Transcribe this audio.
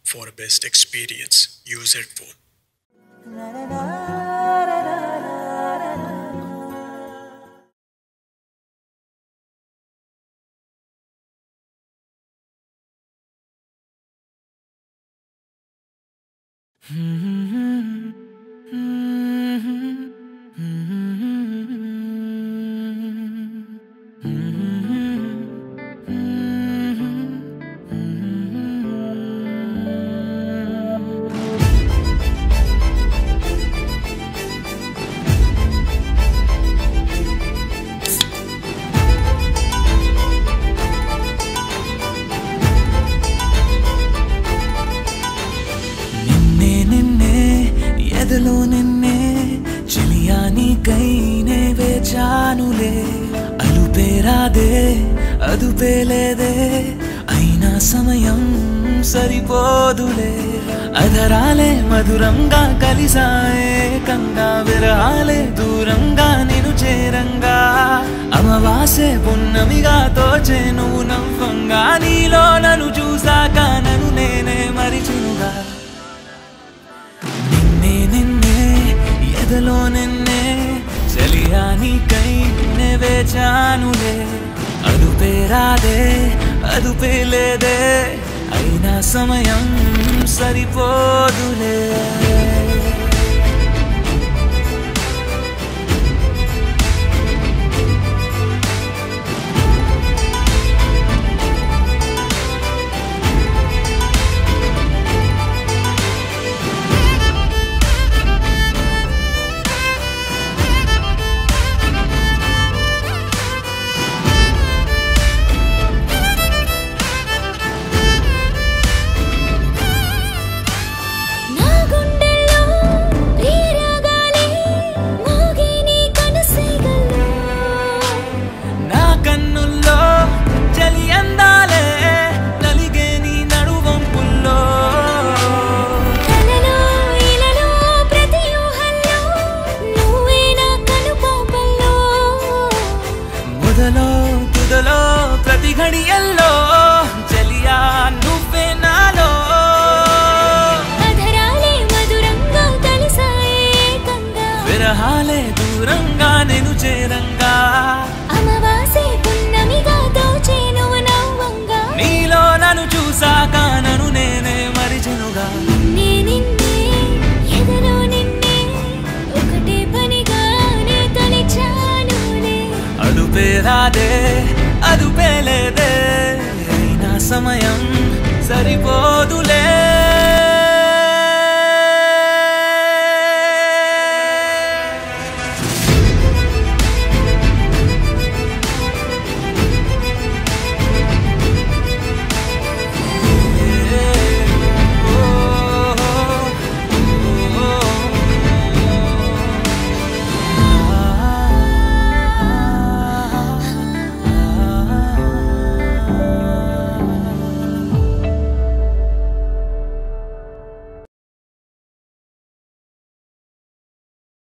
For best experience, use headphone. ఎదలో నిన్నే చెలియాని కైనే వేచానులే అలుపేరాదే అదుపేలేదే అయినా సమయం సరిపోదులే అధరాలే మధురంగా కలిసాయే కంగా విరహాలే దూరంగా నిను చేరంగా అమవాసే పున్నమిగా తోచే నువ్వు నవ్వంగా నీలో నన్ను చూసాక నన్ను నేనే మరిచినుగా ఎదలో నిన్నే చెలియాని కైనే వేచానులే అదుపేరాదే అదుపేలేదే అయినా సమయం సరిపోదులే